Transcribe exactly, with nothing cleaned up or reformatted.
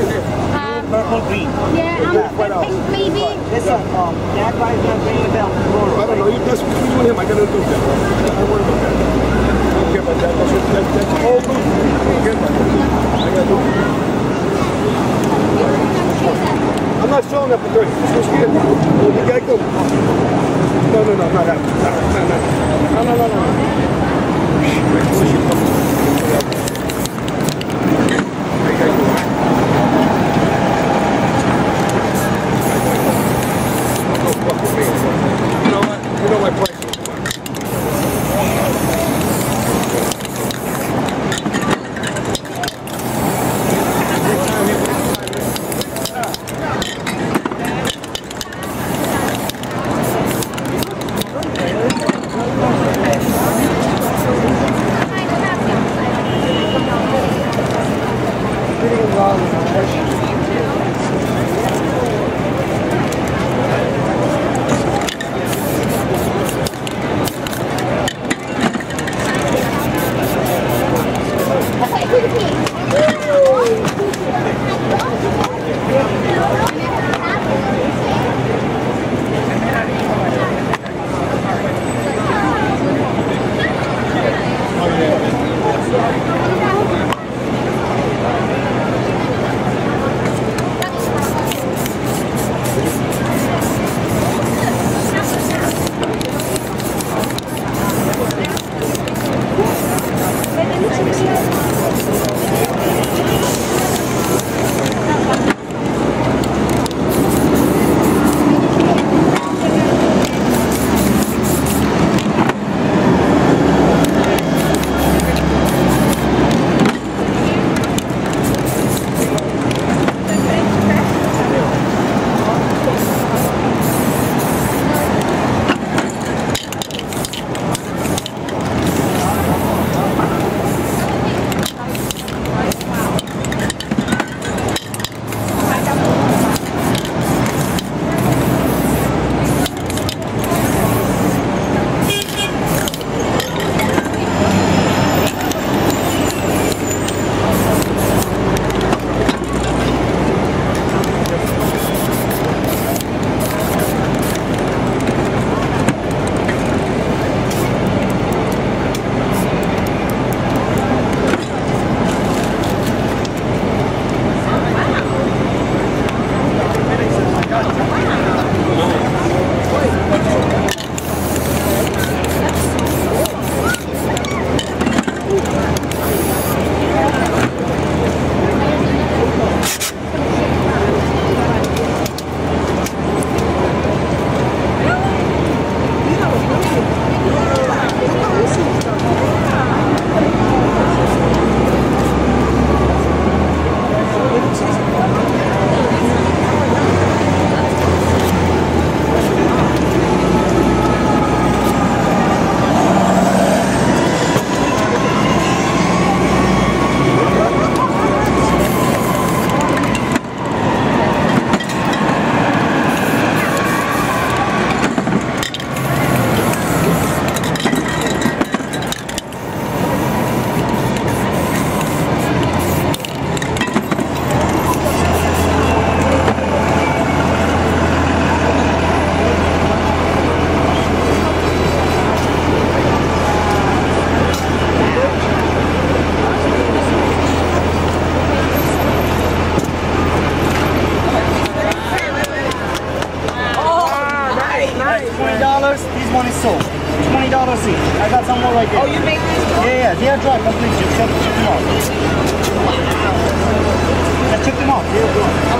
right here. Um, Purple, green. yeah, um, White pink maybe. This one, um, that guy is not ringing a bell. I don't know. You, that's between you and him. I gotta do that. I don't worry about that. I don't care about that. That's, that, that's all good. I don't care about that. I gotta do it. I'm not showing up for thirty. Let's go see it. You gotta go. No, no, no, not that. No, no, no. No, no, no, no. You know what? You know my price. This one is sold. twenty dollars each. I got some more right there. Oh, you make these too? Yeah, yeah. They are dry. Complete. Check, check them out. Wow. Let's check them out. They're good.